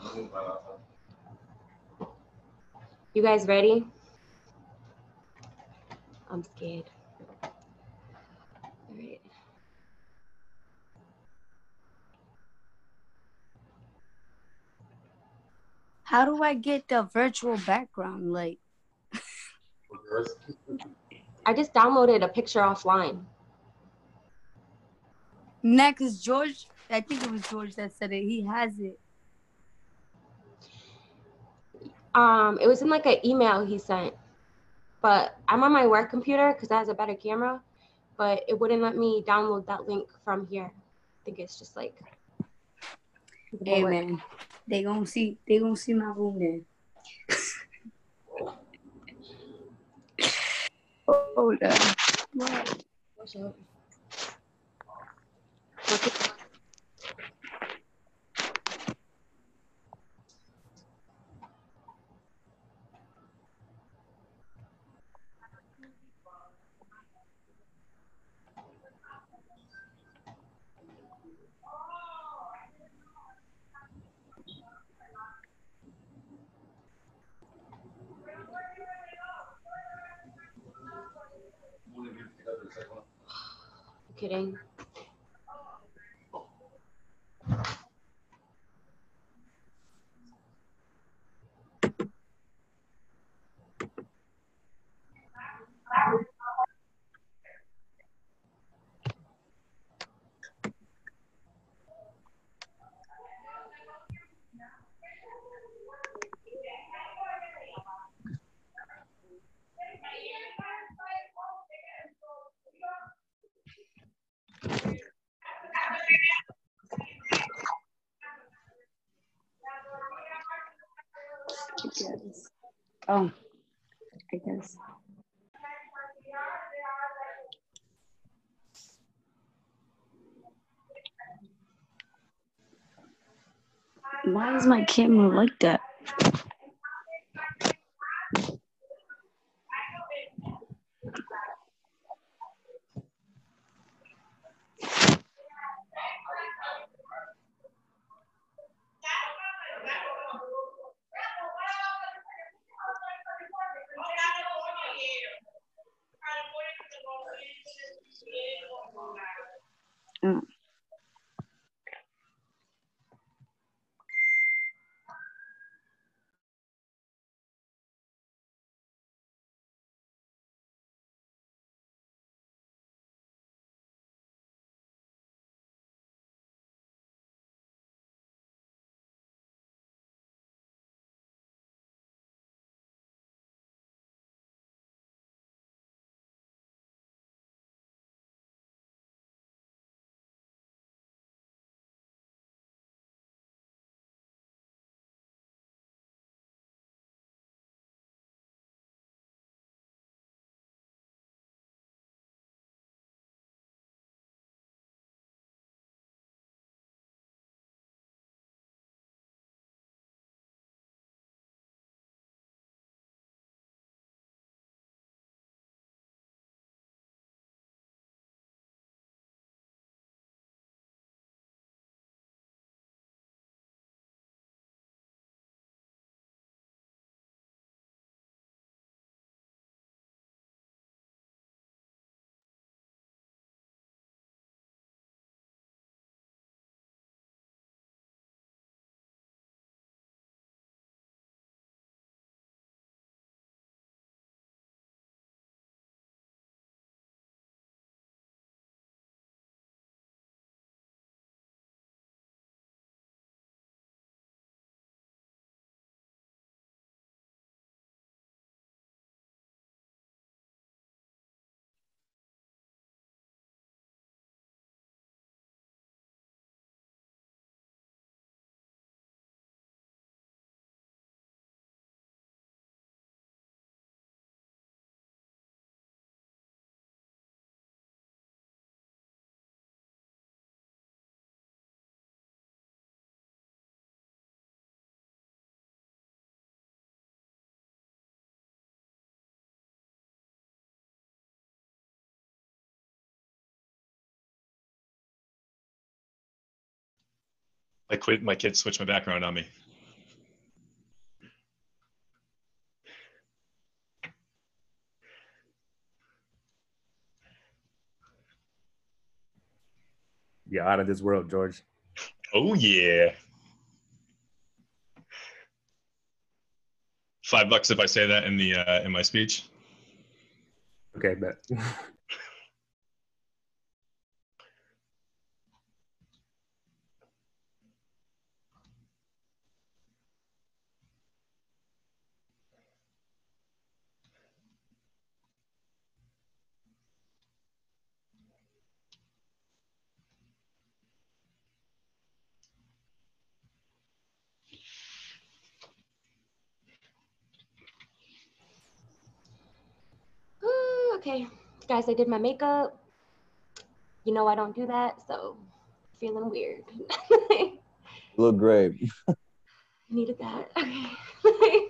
You guys ready? I'm scared. All right. How do I get the virtual background? Like, I just downloaded a picture offline. next George, I think it was George that said it. He has it. It was in like an email he sent, but I'm on my work computer because it has a better camera, but it wouldn't let me download that link from here. I think it's just like. Hey man, they gonna see my room then. Hold on. What's up? Kidding. Oh, I guess. Why is my camera like that? Mm. I quit. My kid switched my background on me. You're out of this world, George. Oh yeah. $5 if I say that in the in my speech. Okay, bet. Ooh, okay, guys, I did my makeup. You know I don't do that, so feeling weird. You look great. Needed that. Okay.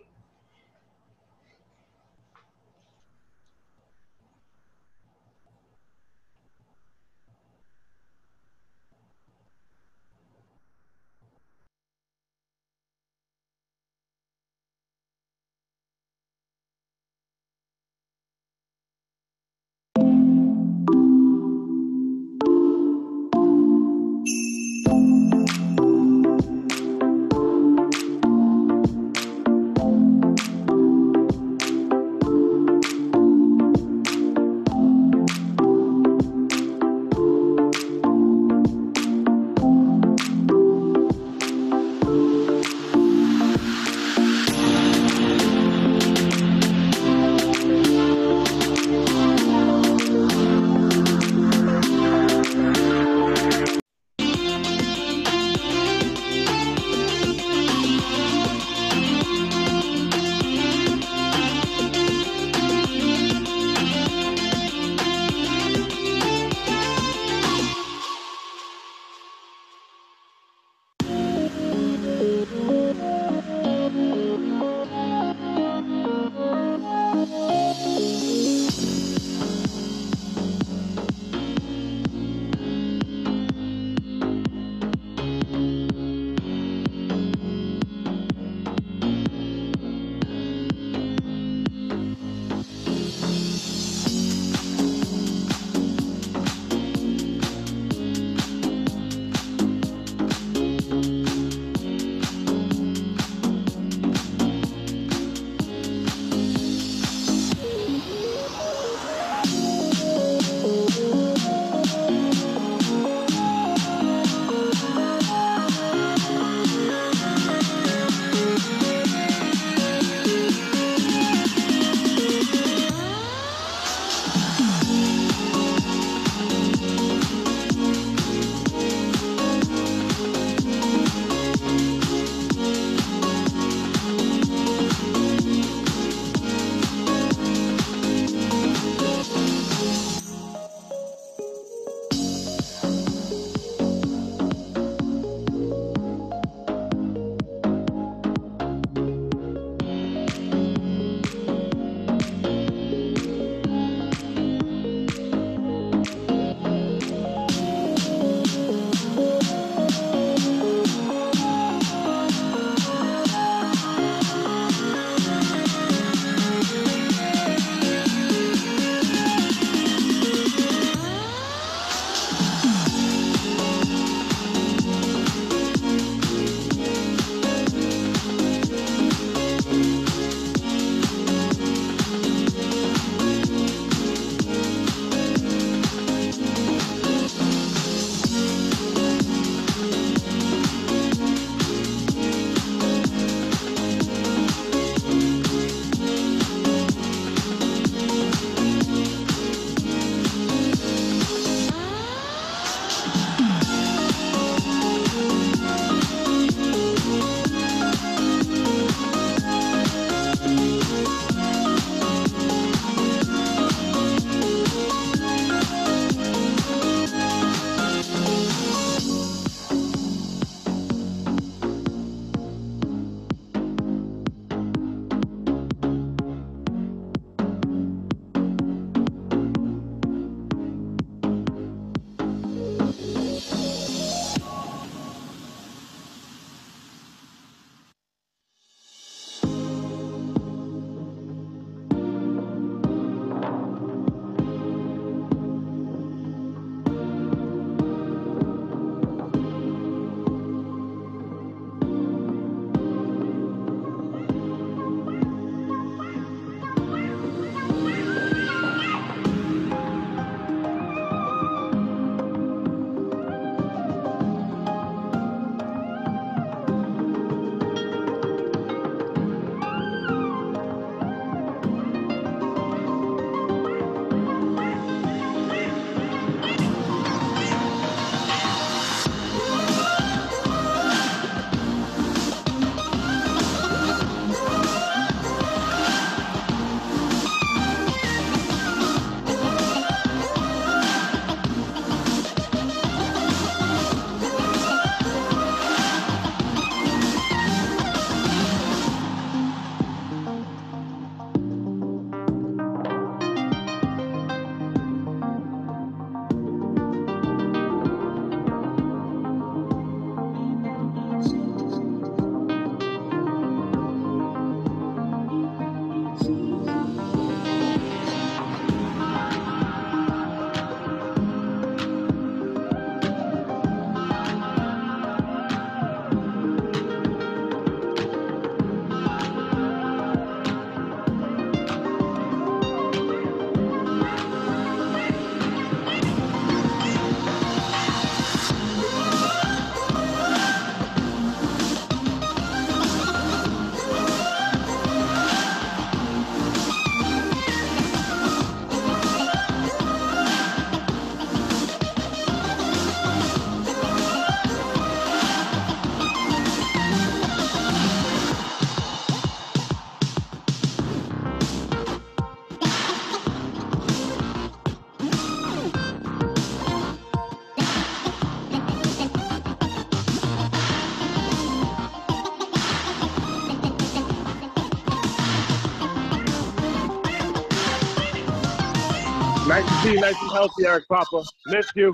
Nice to see you, nice and healthy, Eric Papa. Missed you.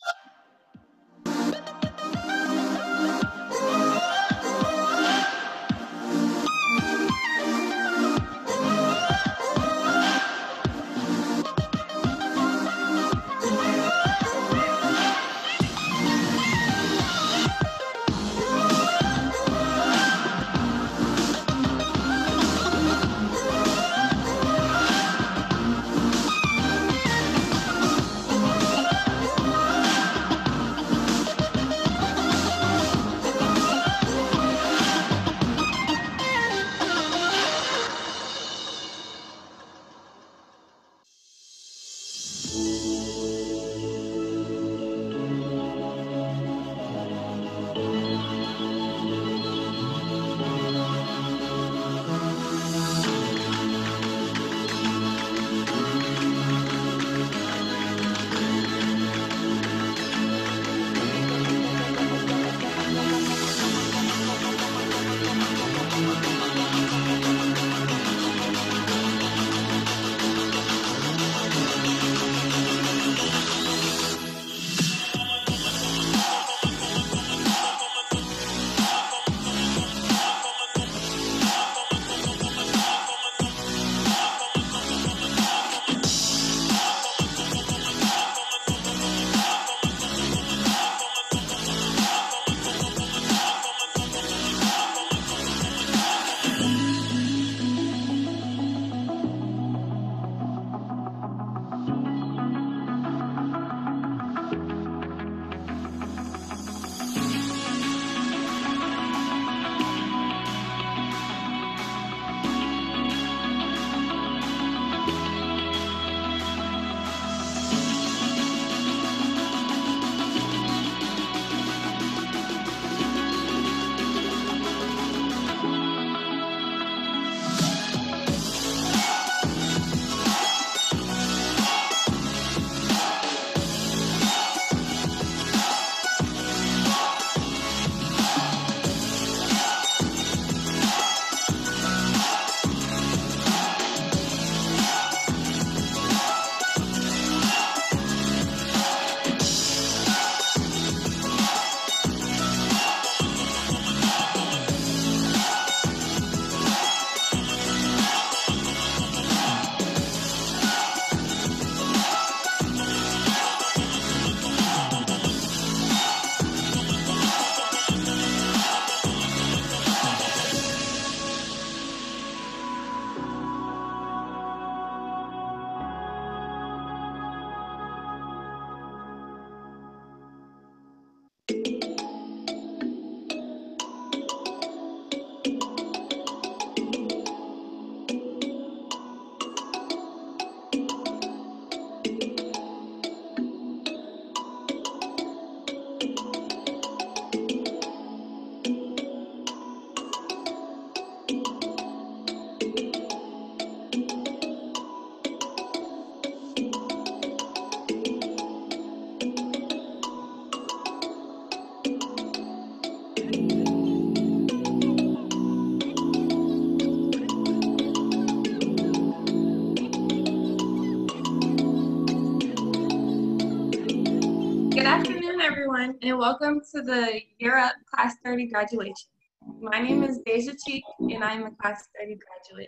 Good afternoon, everyone, and welcome to the Year Up Class 30 graduation. My name is JaiCG, and I am a Class 30 graduate.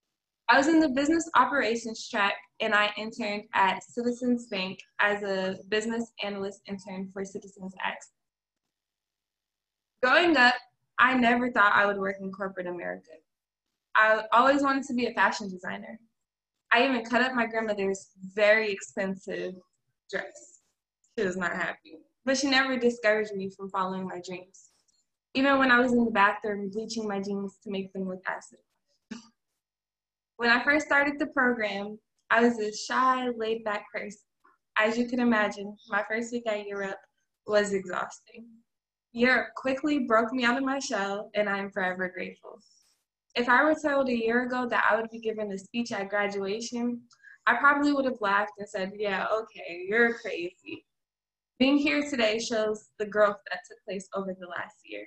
I was in the business operations track, and I interned at Citizens Bank as a business analyst intern for Citizens Access. Growing up, I never thought I would work in corporate America. I always wanted to be a fashion designer. I even cut up my grandmother's very expensive dress. She was not happy, but she never discouraged me from following my dreams. Even when I was in the bathroom bleaching my jeans to make them look acid. When I first started the program, I was a shy, laid-back person. As you can imagine, my first week at Year Up was exhausting. Year Up quickly broke me out of my shell, and I am forever grateful. If I were told a year ago that I would be given a speech at graduation, I probably would have laughed and said, yeah, okay, you're crazy. Being here today shows the growth that took place over the last year.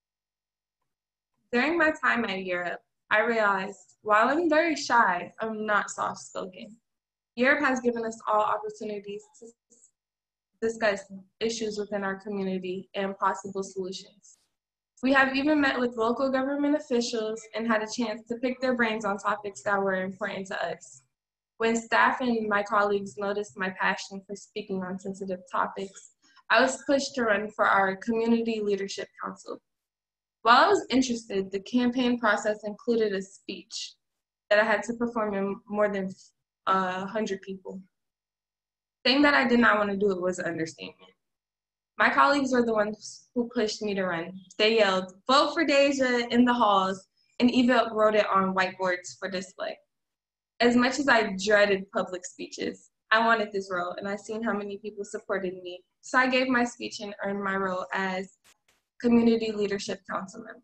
During my time at Year Up, I realized while I'm very shy, I'm not soft-spoken. Europe has given us all opportunities to discuss issues within our community and possible solutions. We have even met with local government officials and had a chance to pick their brains on topics that were important to us. When staff and my colleagues noticed my passion for speaking on sensitive topics, I was pushed to run for our Community Leadership Council. While I was interested, the campaign process included a speech that I had to perform in more than 100 people. Saying that I did not want to do it was an understatement. My colleagues were the ones who pushed me to run. They yelled, "Vote for Deja" in the halls, and even wrote it on whiteboards for display. As much as I dreaded public speeches, I wanted this role, and I seen how many people supported me. So I gave my speech and earned my role as Community Leadership Council member.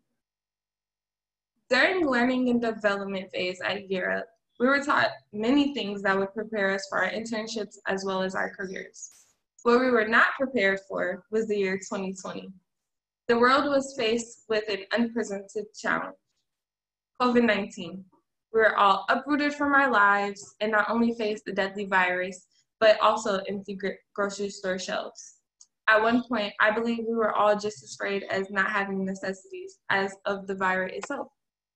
During learning and development phase at Europe, we were taught many things that would prepare us for our internships as well as our careers. What we were not prepared for was the year 2020. The world was faced with an unprecedented challenge, COVID-19. We were all uprooted from our lives and not only faced the deadly virus, but also empty grocery store shelves. At one point, I believe we were all just as afraid as not having necessities as of the virus itself.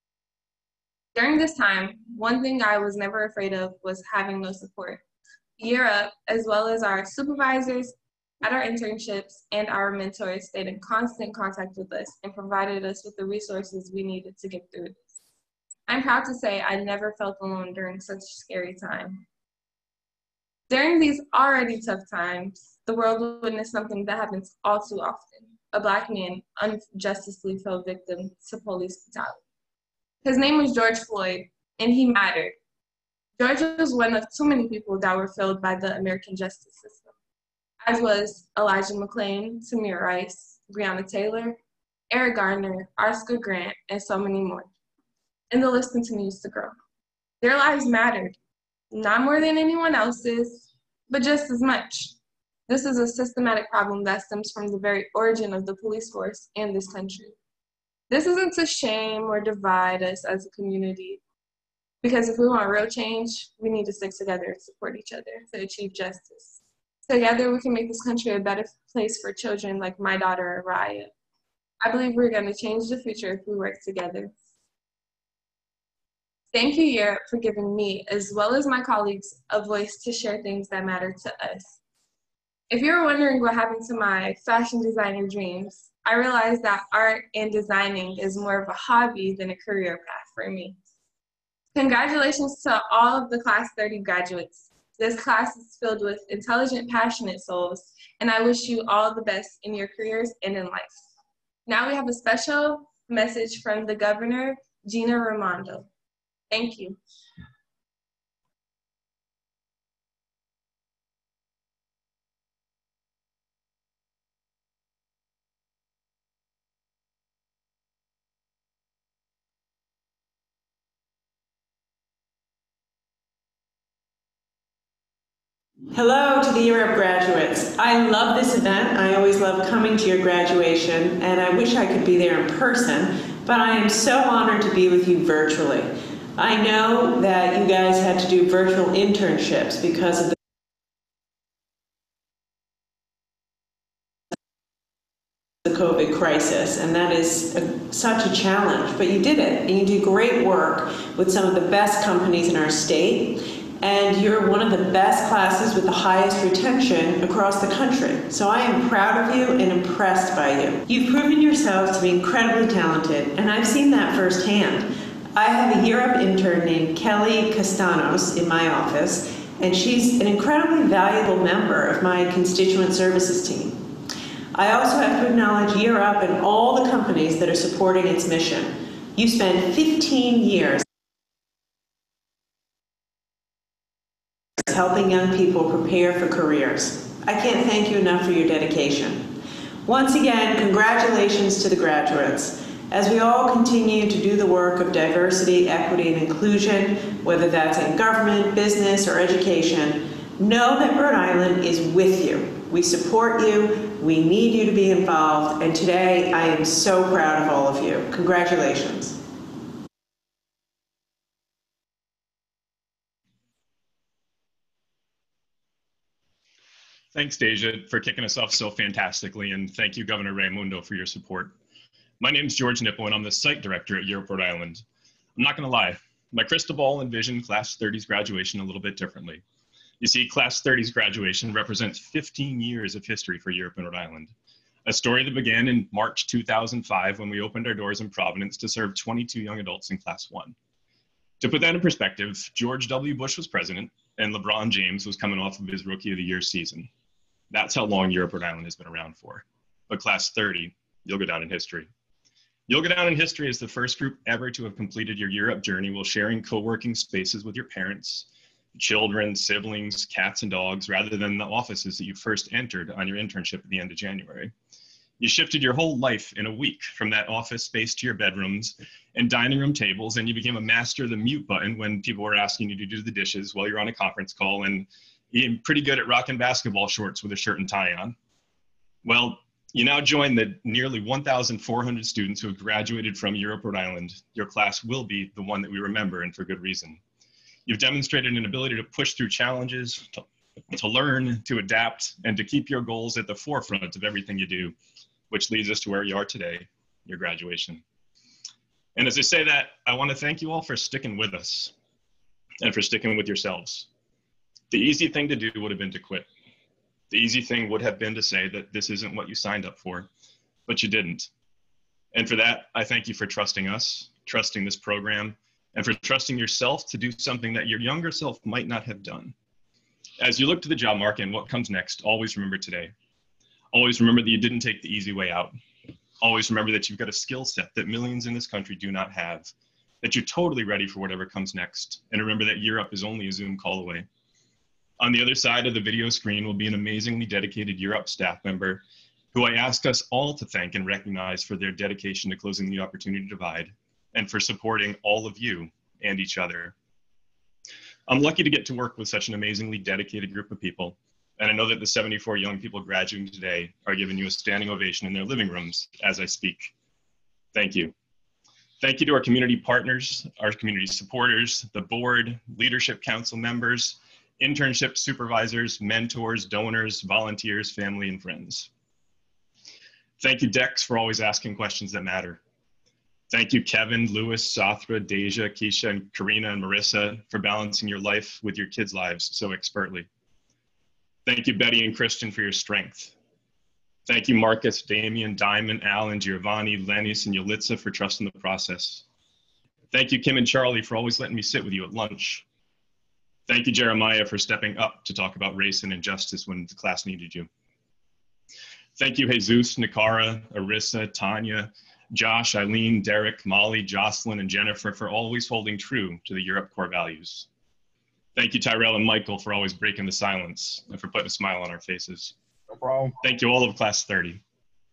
During this time, one thing I was never afraid of was having no support. Europe, as well as our supervisors at our internships and our mentors, stayed in constant contact with us and provided us with the resources we needed to get through this. I'm proud to say I never felt alone during such a scary time. During these already tough times, the world witnessed something that happens all too often: a Black man unjustly fell victim to police brutality. His name was George Floyd, and he mattered. George was one of too many people that were failed by the American justice system, as was Elijah McClain, Tamir Rice, Breonna Taylor, Eric Garner, Oscar Grant, and so many more. And the list continues to grow. Their lives mattered, not more than anyone else's, but just as much. This is a systematic problem that stems from the very origin of the police force and this country. This isn't to shame or divide us as a community, because if we want real change, we need to stick together and support each other to achieve justice. Together, we can make this country a better place for children like my daughter, Araya. I believe we're going to change the future if we work together. Thank you, Europe, for giving me, as well as my colleagues, a voice to share things that matter to us. If you're wondering what happened to my fashion designer dreams, I realized that art and designing is more of a hobby than a career path for me. Congratulations to all of the Class 30 graduates. This class is filled with intelligent, passionate souls, and I wish you all the best in your careers and in life. Now we have a special message from the Governor, Gina Raimondo. Thank you. Hello to the Europe graduates. I love this event. I always love coming to your graduation, and I wish I could be there in person, but I am so honored to be with you virtually. I know that you guys had to do virtual internships because of the COVID crisis, and that is such a challenge, but you did it, and you did great work with some of the best companies in our state. And you're one of the best classes with the highest retention across the country. So I am proud of you and impressed by you. You've proven yourselves to be incredibly talented, and I've seen that firsthand. I have a Europe intern named Kelly Castanos in my office, and she's an incredibly valuable member of my constituent services team. I also have to acknowledge Europe and all the companies that are supporting its mission. You spent 15 years helping young people prepare for careers. I can't thank you enough for your dedication. Once again, congratulations to the graduates. As we all continue to do the work of diversity, equity, and inclusion, whether that's in government, business, or education, know that Rhode Island is with you. We support you, we need you to be involved, and today I am so proud of all of you. Congratulations. Thanks, Deja, for kicking us off so fantastically, and thank you, Governor Raimundo, for your support. My name is George Nipple, and I'm the site director at Europe, Rhode Island. I'm not going to lie, my crystal ball envisioned Class 30's graduation a little bit differently. You see, Class 30's graduation represents 15 years of history for Europe and Rhode Island. A story that began in March 2005 when we opened our doors in Providence to serve 22 young adults in Class 1. To put that in perspective, George W. Bush was president, and LeBron James was coming off of his Rookie of the Year season. That's how long Europe, Rhode Island has been around for. But Class 30, you'll go down in history. You'll go down in history as the first group ever to have completed your Europe journey while sharing co-working spaces with your parents, children, siblings, cats, and dogs, rather than the offices that you first entered on your internship at the end of January. You shifted your whole life in a week from that office space to your bedrooms and dining room tables, and you became a master of the mute button when people were asking you to do the dishes while you're on a conference call, and you're pretty good at rocking basketball shorts with a shirt and tie on. Well, you now join the nearly 1,400 students who have graduated from Europe, Rhode Island. Your class will be the one that we remember, and for good reason. You've demonstrated an ability to push through challenges, to learn, to adapt, and to keep your goals at the forefront of everything you do, which leads us to where you are today, your graduation. And as I say that, I want to thank you all for sticking with us and for sticking with yourselves. The easy thing to do would have been to quit. The easy thing would have been to say that this isn't what you signed up for, but you didn't. And for that, I thank you for trusting us, trusting this program, and for trusting yourself to do something that your younger self might not have done. As you look to the job market and what comes next, always remember today. Always remember that you didn't take the easy way out. Always remember that you've got a skill set that millions in this country do not have, that you're totally ready for whatever comes next. And remember that Europe is only a Zoom call away. On the other side of the video screen will be an amazingly dedicated Europe staff member who I ask us all to thank and recognize for their dedication to closing the opportunity divide and for supporting all of you and each other. I'm lucky to get to work with such an amazingly dedicated group of people, and I know that the 74 young people graduating today are giving you a standing ovation in their living rooms as I speak. Thank you. Thank you to our community partners, our community supporters, the board, leadership council members, internship supervisors, mentors, donors, volunteers, family, and friends. Thank you, Dex, for always asking questions that matter. Thank you, Kevin, Lewis, Sathra, Deja, Keisha, and Karina, and Marissa for balancing your life with your kids' lives so expertly. Thank you, Betty and Christian, for your strength. Thank you, Marcus, Damian, Diamond, Alan, Giovanni, Lennis, and Yulitza for trusting the process. Thank you, Kim and Charlie, for always letting me sit with you at lunch. Thank you, Jeremiah, for stepping up to talk about race and injustice when the class needed you. Thank you, Jesus, Nikara, Arissa, Tanya, Josh, Eileen, Derek, Molly, Jocelyn, and Jennifer for always holding true to the Europe core values. Thank you, Tyrell and Michael, for always breaking the silence and for putting a smile on our faces. No problem. Thank you all of Class 30.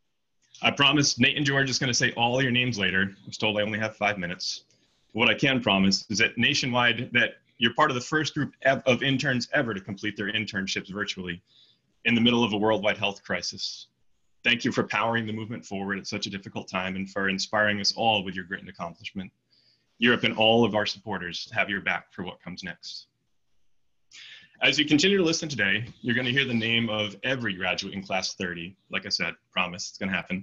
I promise Nate and George is going to say all your names later. I'm told I only have 5 minutes. What I can promise is that nationwide, that you're part of the first group of interns ever to complete their internships virtually in the middle of a worldwide health crisis. Thank you for powering the movement forward at such a difficult time and for inspiring us all with your grit and accomplishment. Europe and all of our supporters have your back for what comes next. As you continue to listen today, you're going to hear the name of every graduate in Class 30. Like I said, promise, it's going to happen.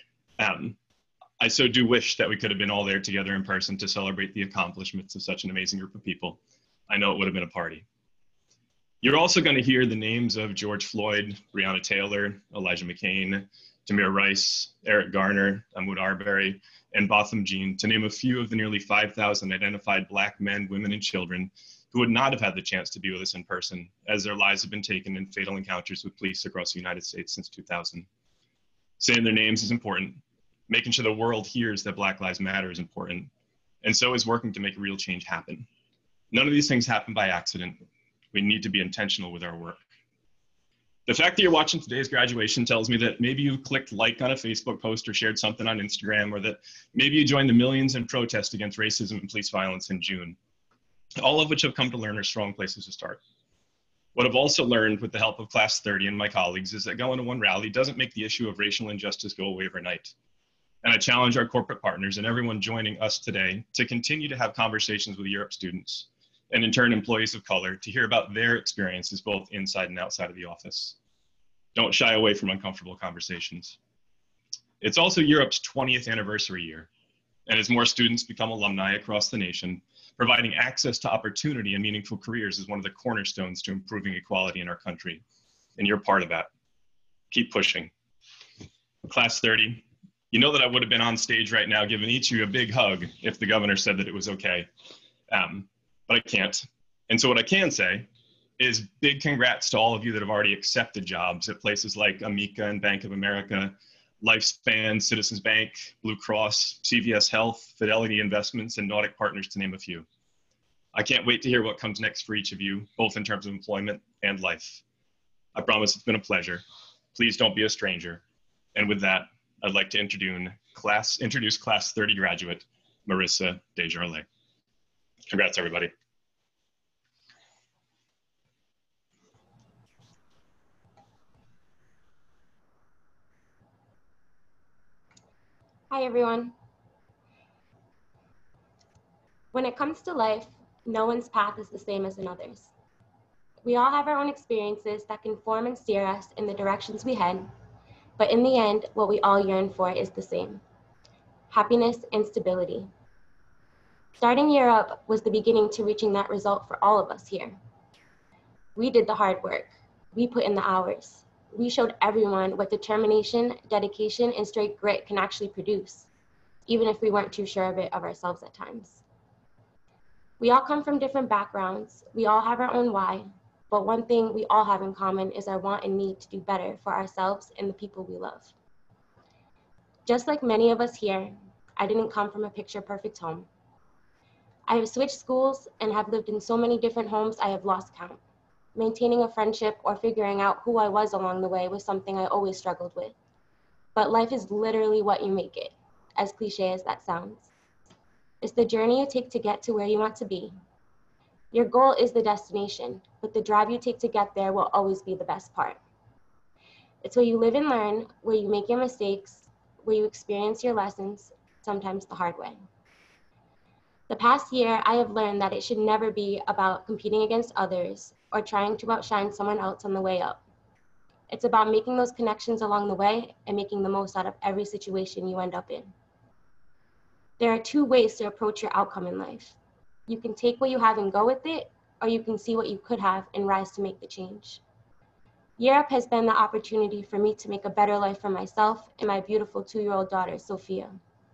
I so do wish that we could have been all there together in person to celebrate the accomplishments of such an amazing group of people. I know it would have been a party. You're also going to hear the names of George Floyd, Breonna Taylor, Elijah McCain, Tamir Rice, Eric Garner, Ahmaud Arbery, and Botham Jean, to name a few of the nearly 5,000 identified Black men, women, and children who would not have had the chance to be with us in person, as their lives have been taken in fatal encounters with police across the United States since 2000. Saying their names is important. Making sure the world hears that Black Lives Matter is important, and so is working to make real change happen. None of these things happen by accident. We need to be intentional with our work. The fact that you're watching today's graduation tells me that maybe you clicked like on a Facebook post or shared something on Instagram, or that maybe you joined the millions in protest against racism and police violence in June, all of which have come to learn are strong places to start. What I've also learned with the help of Class 30 and my colleagues is that going to one rally doesn't make the issue of racial injustice go away overnight. And I challenge our corporate partners and everyone joining us today to continue to have conversations with Europe students, and in turn employees of color, to hear about their experiences both inside and outside of the office. Don't shy away from uncomfortable conversations. It's also Europe's 20th anniversary year, and as more students become alumni across the nation, providing access to opportunity and meaningful careers is one of the cornerstones to improving equality in our country, and you're part of that. Keep pushing. Class 30, you know that I would have been on stage right now giving each of you a big hug if the governor said that it was okay, but I can't. And so what I can say is big congrats to all of you that have already accepted jobs at places like Amica and Bank of America, Lifespan, Citizens Bank, Blue Cross, CVS Health, Fidelity Investments, and Nordic Partners, to name a few. I can't wait to hear what comes next for each of you, both in terms of employment and life. I promise it's been a pleasure. Please don't be a stranger. And with that, I'd like to introduce Class 30 graduate, Marissa Desjardins. Congrats, everybody. Hi, everyone. When it comes to life, no one's path is the same as another's. We all have our own experiences that can form and steer us in the directions we head, but in the end, what we all yearn for is the same: happiness and stability. Starting Europe was the beginning to reaching that result for all of us here. We did the hard work. We put in the hours. We showed everyone what determination, dedication, and straight grit can actually produce, even if we weren't too sure of it of ourselves at times. We all come from different backgrounds. We all have our own why, but one thing we all have in common is our want and need to do better for ourselves and the people we love. Just like many of us here, I didn't come from a picture-perfect home. I have switched schools and have lived in so many different homes I have lost count. Maintaining a friendship or figuring out who I was along the way was something I always struggled with. But life is literally what you make it, as cliche as that sounds. It's the journey you take to get to where you want to be. Your goal is the destination, but the drive you take to get there will always be the best part. It's where you live and learn, where you make your mistakes, where you experience your lessons, sometimes the hard way. The past year, I have learned that it should never be about competing against others or trying to outshine someone else on the way up. It's about making those connections along the way and making the most out of every situation you end up in. There are two ways to approach your outcome in life. You can take what you have and go with it, or you can see what you could have and rise to make the change. Europe has been the opportunity for me to make a better life for myself and my beautiful 2-year-old daughter, Sophia.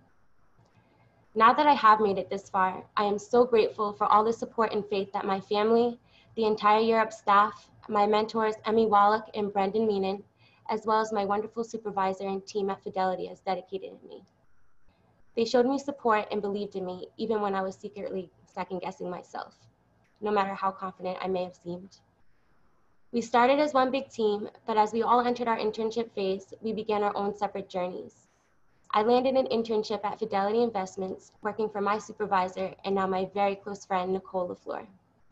Now that I have made it this far, I am so grateful for all the support and faith that my family, the entire Europe staff, my mentors, Emmy Wallach and Brendan Meenan, as well as my wonderful supervisor and team at Fidelity has dedicated in me. They showed me support and believed in me, even when I was secretly second-guessing myself, no matter how confident I may have seemed. We started as one big team, but as we all entered our internship phase, we began our own separate journeys. I landed an internship at Fidelity Investments, working for my supervisor and now my very close friend, Nicole LaFleur.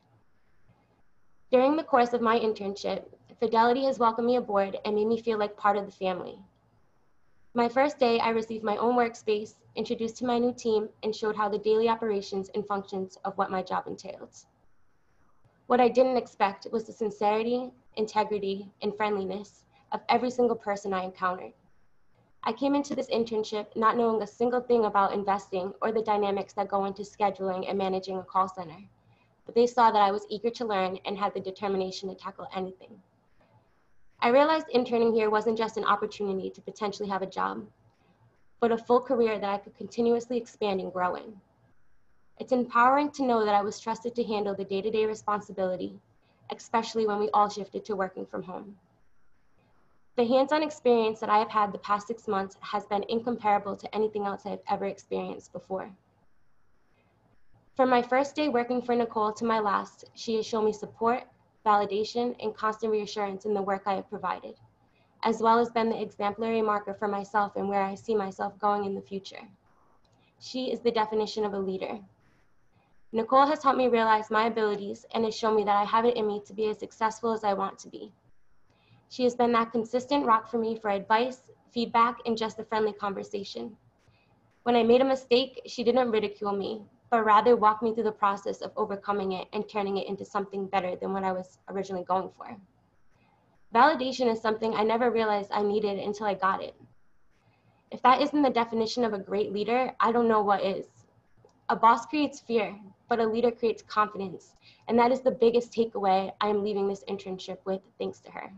During the course of my internship, Fidelity has welcomed me aboard and made me feel like part of the family. My first day, I received my own workspace, introduced to my new team, and showed how the daily operations and functions of what my job entailed. What I didn't expect was the sincerity, integrity, and friendliness of every single person I encountered. I came into this internship not knowing a single thing about investing or the dynamics that go into scheduling and managing a call center, but they saw that I was eager to learn and had the determination to tackle anything. I realized interning here wasn't just an opportunity to potentially have a job, but a full career that I could continuously expand and grow in. It's empowering to know that I was trusted to handle the day-to-day responsibility, especially when we all shifted to working from home. The hands-on experience that I have had the past 6 months has been incomparable to anything else I've ever experienced before. From my first day working for Nicole to my last, she has shown me support, validation, and constant reassurance in the work I have provided, as well as been the exemplary marker for myself and where I see myself going in the future. She is the definition of a leader. Nicole has helped me realize my abilities and has shown me that I have it in me to be as successful as I want to be. She has been that consistent rock for me for advice, feedback, and just a friendly conversation. When I made a mistake, she didn't ridicule me, but rather walked me through the process of overcoming it and turning it into something better than what I was originally going for. Validation is something I never realized I needed until I got it. If that isn't the definition of a great leader, I don't know what is. A boss creates fear, but a leader creates confidence. And that is the biggest takeaway I am leaving this internship with, thanks to her.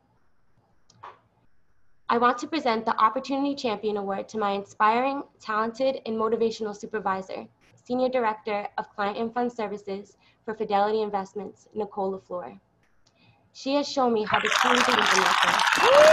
I want to present the Opportunity Champion Award to my inspiring, talented, and motivational supervisor, Senior Director of Client and Fund Services for Fidelity Investments, Nicole LaFleur. She has shown me how to truly believe in myself.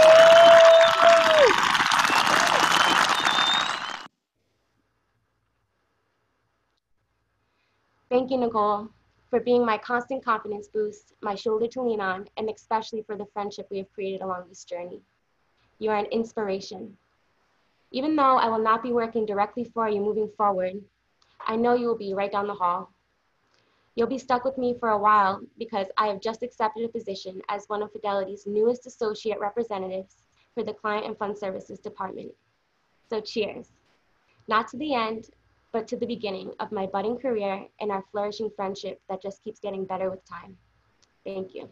Thank you, Nicole, for being my constant confidence boost, my shoulder to lean on, and especially for the friendship we have created along this journey. You are an inspiration. Even though I will not be working directly for you moving forward, I know you will be right down the hall. You'll be stuck with me for a while because I have just accepted a position as one of Fidelity's newest associate representatives for the Client and Fund Services Department. So cheers, not to the end, but to the beginning of my budding career and our flourishing friendship that just keeps getting better with time. Thank you.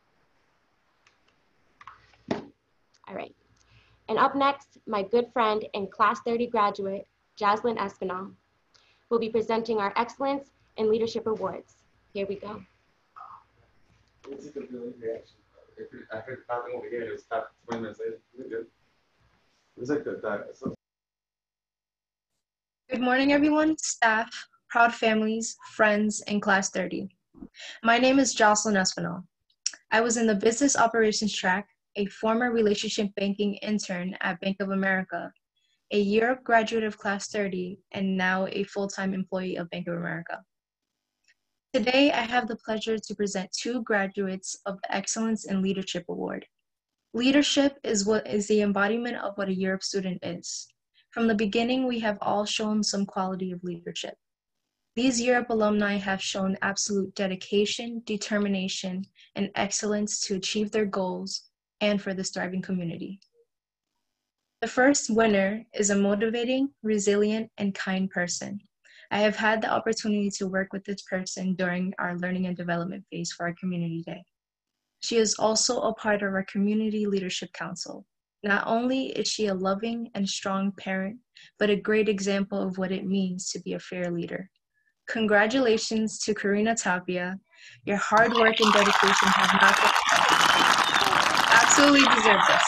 All right. And up next, my good friend and Class 30 graduate, Jaslyn Espinal, will be presenting our Excellence and Leadership Awards. Here we go. Good morning, everyone, staff, proud families, friends, and Class 30. My name is Jocelyn Espinal. I was in the business operations track, a former relationship banking intern at Bank of America, a Europe graduate of Class 30, and now a full-time employee of Bank of America. Today, I have the pleasure to present two graduates of the Excellence in Leadership Award. Leadership is the embodiment of what a Europe student is. From the beginning, we have all shown some quality of leadership. These Europe alumni have shown absolute dedication, determination, and excellence to achieve their goals and for this thriving community. The first winner is a motivating, resilient, and kind person. I have had the opportunity to work with this person during our learning and development phase for our community day. She is also a part of our Community Leadership Council. Not only is she a loving and strong parent, but a great example of what it means to be a fair leader. Congratulations to Karina Tapia. Your hard work and dedication have not been absolutely deserve this.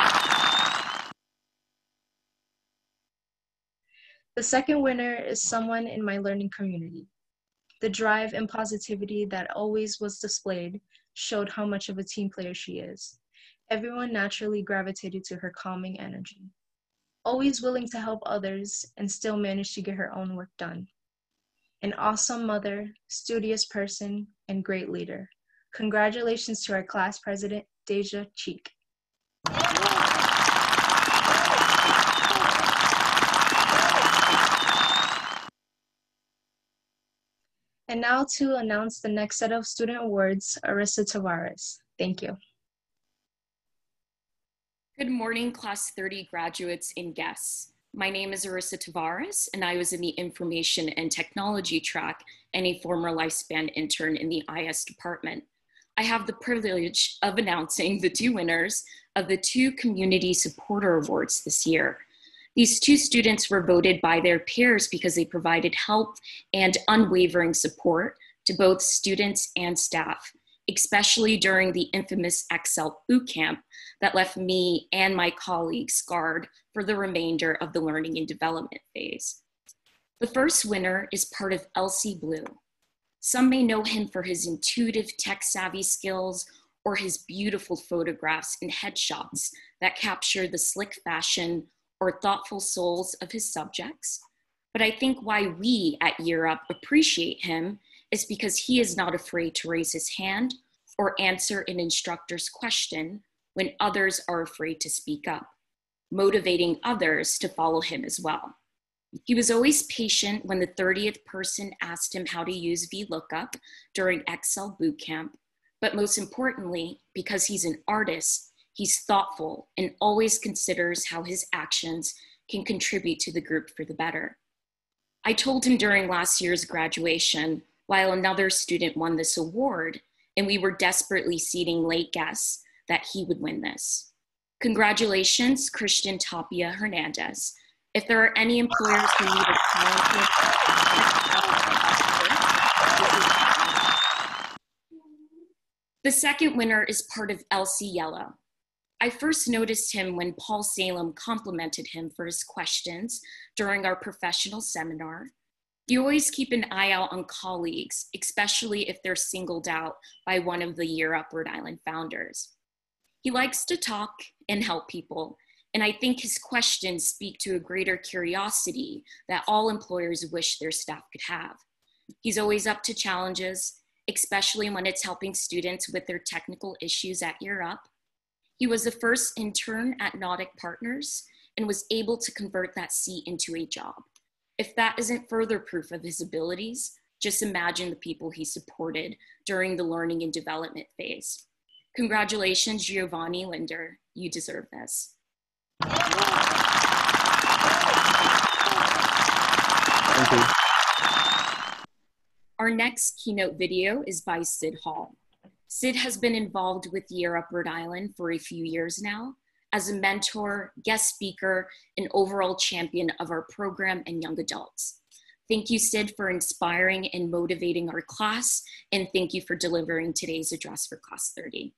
The second winner is someone in my learning community. The drive and positivity that always was displayed showed how much of a team player she is. Everyone naturally gravitated to her calming energy. Always willing to help others and still managed to get her own work done. An awesome mother, studious person, and great leader. Congratulations to our class president, JaiCG. And now to announce the next set of student awards, Arissa Tavares. Thank you. Good morning, Class 30 graduates and guests. My name is Arissa Tavares, and I was in the Information and Technology track and a former lifespan intern in the IS department. I have the privilege of announcing the two winners of the two Community Supporter Awards this year. These two students were voted by their peers because they provided help and unwavering support to both students and staff, especially during the infamous Excel bootcamp that left me and my colleagues scarred for the remainder of the learning and development phase. The first winner is part of LC Blue. Some may know him for his intuitive tech-savvy skills or his beautiful photographs and headshots that capture the slick fashion or thoughtful souls of his subjects. But I think why we at Year Up appreciate him is because he is not afraid to raise his hand or answer an instructor's question when others are afraid to speak up, motivating others to follow him as well. He was always patient when the 30th person asked him how to use VLOOKUP during Excel bootcamp, but most importantly, because he's an artist, he's thoughtful and always considers how his actions can contribute to the group for the better. I told him during last year's graduation, while another student won this award and we were desperately seating late guests, that he would win this. Congratulations, Christian Tapia Hernandez. If there are any employers who need a talented The second winner is part of Elsie Yellow. I first noticed him when Paul Salem complimented him for his questions during our professional seminar. You always keep an eye out on colleagues, especially if they're singled out by one of the Year Up Rhode Island founders. He likes to talk and help people, and I think his questions speak to a greater curiosity that all employers wish their staff could have. He's always up to challenges, especially when it's helping students with their technical issues at Year Up. He was the first intern at Nautic Partners and was able to convert that seat into a job. If that isn't further proof of his abilities, just imagine the people he supported during the learning and development phase. Congratulations, Giovanni Linder. You deserve this. Thank you. Our next keynote video is by Sid Hall. Sid has been involved with Year Up Rhode Island for a few years now as a mentor, guest speaker, and overall champion of our program and young adults. Thank you, Sid, for inspiring and motivating our class, and thank you for delivering today's address for Class 30.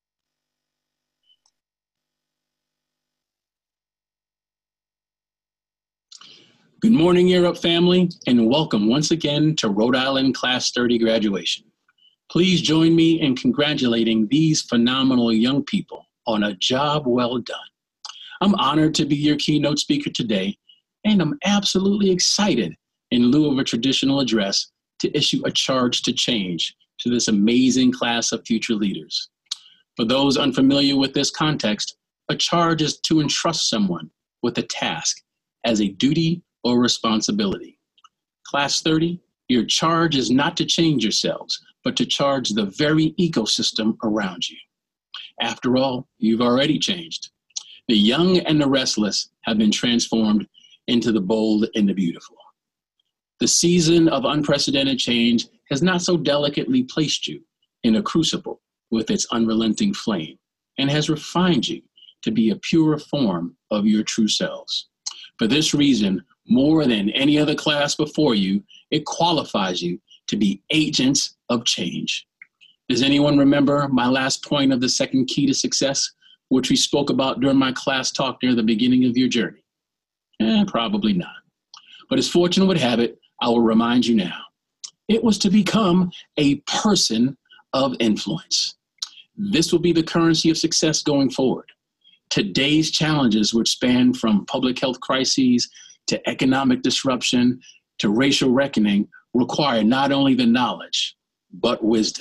Good morning, Year Up family, and welcome once again to Rhode Island Class 30 graduation. Please join me in congratulating these phenomenal young people on a job well done. I'm honored to be your keynote speaker today, and I'm absolutely excited, in lieu of a traditional address, to issue a charge to change to this amazing class of future leaders. For those unfamiliar with this context, a charge is to entrust someone with a task as a duty or responsibility. Class 30, your charge is not to change yourselves, but to charge the very ecosystem around you. After all, you've already changed. The young and the restless have been transformed into the bold and the beautiful. The season of unprecedented change has not so delicately placed you in a crucible with its unrelenting flame and has refined you to be a purer form of your true selves. For this reason, more than any other class before you, it qualifies you to be agents of change. Does anyone remember my last point of the second key to success, which we spoke about during my class talk near the beginning of your journey? Probably not. But as fortune would have it, I will remind you now. It was to become a person of influence. This will be the currency of success going forward. Today's challenges, which span from public health crises to economic disruption to racial reckoning, require not only the knowledge, but wisdom.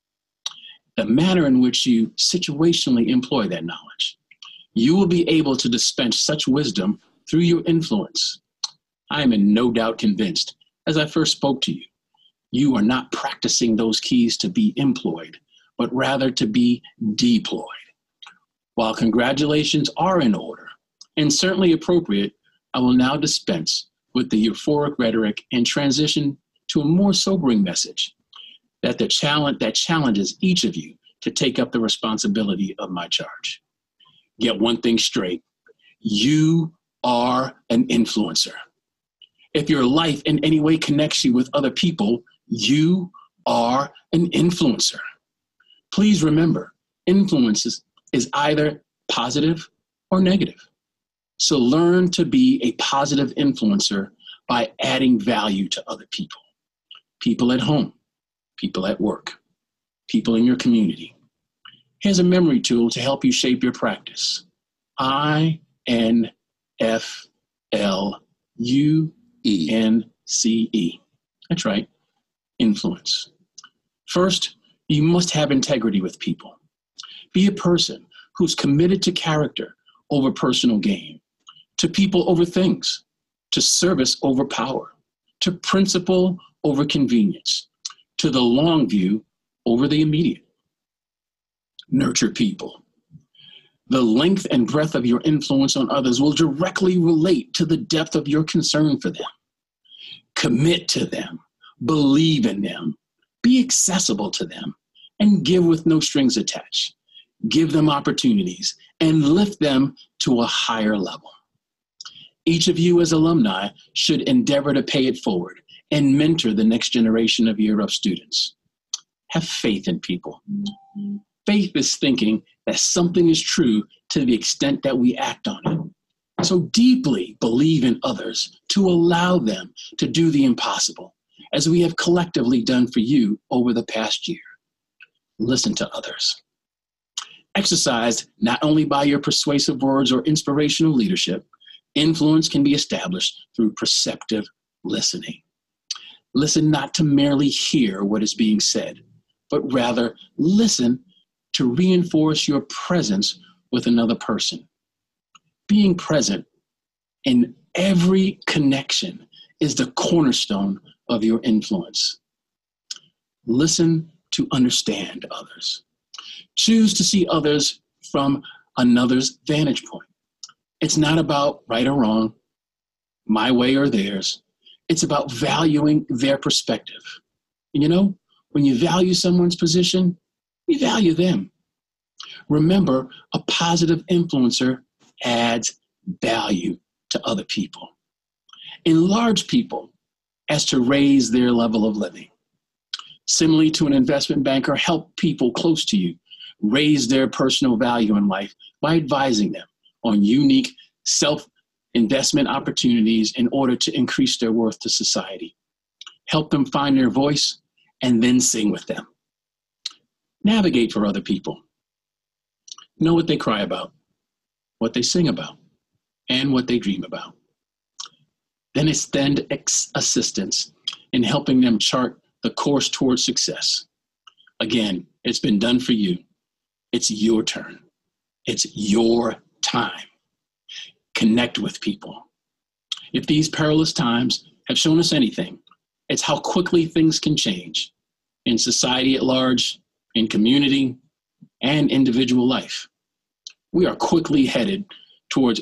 The manner in which you situationally employ that knowledge. You will be able to dispense such wisdom through your influence. I am in no doubt convinced, as I first spoke to you, you are not practicing those keys to be employed, but rather to be deployed. While congratulations are in order, and certainly appropriate, I will now dispense with the euphoric rhetoric and transition to a more sobering message that challenges each of you to take up the responsibility of my charge. Get one thing straight. You are an influencer. If your life in any way connects you with other people, you are an influencer. Please remember, influence is either positive or negative. So learn to be a positive influencer by adding value to other people. People at home, people at work, people in your community. Here's a memory tool to help you shape your practice. INFLUENCE. That's right, influence. First, you must have integrity with people. Be a person who's committed to character over personal gain, to people over things, to service over power, to principle over convenience, to the long view over the immediate. Nurture people. The length and breadth of your influence on others will directly relate to the depth of your concern for them. Commit to them, believe in them, be accessible to them, and give with no strings attached. give them opportunities, and lift them to a higher level. Each of you as alumni should endeavor to pay it forward and mentor the next generation of Year Up students. Have faith in people. Faith is thinking that something is true to the extent that we act on it. So deeply believe in others to allow them to do the impossible, as we have collectively done for you over the past year. Listen to others. Exercised not only by your persuasive words or inspirational leadership, influence can be established through perceptive listening. Listen not to merely hear what is being said, but rather listen to reinforce your presence with another person. Being present in every connection is the cornerstone of your influence. Listen to understand others. Choose to see others from another's vantage point. It's not about right or wrong, my way or theirs. It's about valuing their perspective. And you know, when you value someone's position, you value them. Remember, a positive influencer adds value to other people. Enlarge people as to raise their level of living. Similarly to an investment banker, help people close to you raise their personal value in life by advising them on unique self-investment opportunities in order to increase their worth to society. Help them find their voice and then sing with them. Navigate for other people. Know what they cry about, what they sing about, and what they dream about. Then extend assistance in helping them chart the course towards success. Again, it's been done for you. It's your turn. It's your time. Connect with people. If these perilous times have shown us anything, it's how quickly things can change in society at large, in community, and individual life. We are quickly headed towards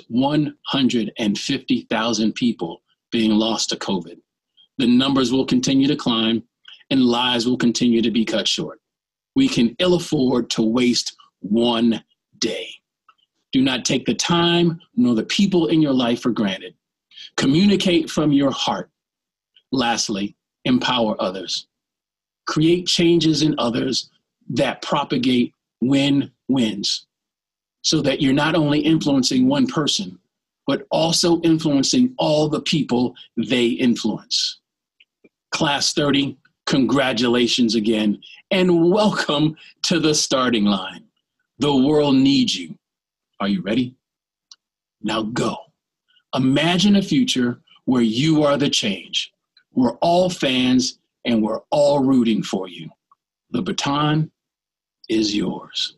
150,000 people being lost to COVID. The numbers will continue to climb and lives will continue to be cut short. We can ill afford to waste one day. Do not take the time nor the people in your life for granted. Communicate from your heart. Lastly, empower others. Create changes in others that propagate win-wins so that you're not only influencing one person, but also influencing all the people they influence. Class 30, congratulations again, and welcome to the starting line. The world needs you. Are you ready? Now go. Imagine a future where you are the change. We're all fans and we're all rooting for you. The baton is yours.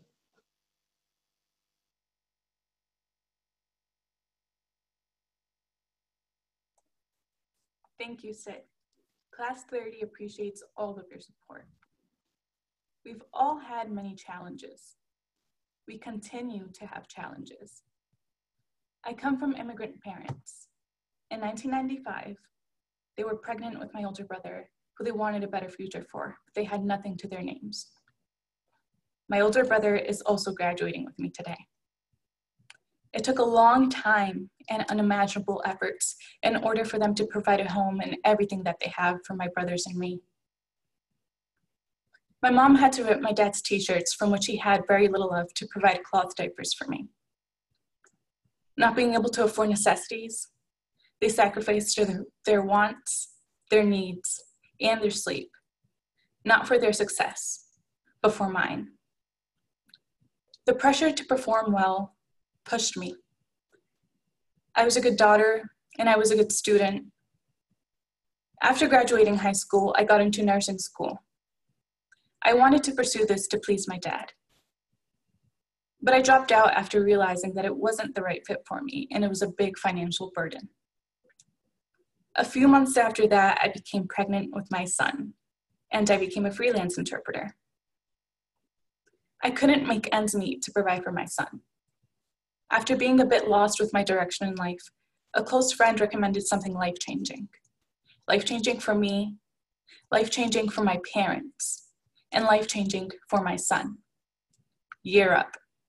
Thank you, Sid. Class 30 appreciates all of your support. We've all had many challenges. We continue to have challenges. I come from immigrant parents. In 1995, they were pregnant with my older brother, who they wanted a better future for, but they had nothing to their names. My older brother is also graduating with me today. It took a long time and unimaginable efforts in order for them to provide a home and everything that they have for my brothers and me. My mom had to rip my dad's t-shirts, from which he had very little of, to provide cloth diapers for me. Not being able to afford necessities, they sacrificed their wants, their needs, and their sleep, not for their success, but for mine. The pressure to perform well pushed me. I was a good daughter, and I was a good student. After graduating high school, I got into nursing school. I wanted to pursue this to please my dad. But I dropped out after realizing that it wasn't the right fit for me, and it was a big financial burden. A few months after that, I became pregnant with my son, and I became a freelance interpreter. I couldn't make ends meet to provide for my son. After being a bit lost with my direction in life, a close friend recommended something life-changing. Life-changing for me, life-changing for my parents, and life-changing for my son. Year Up.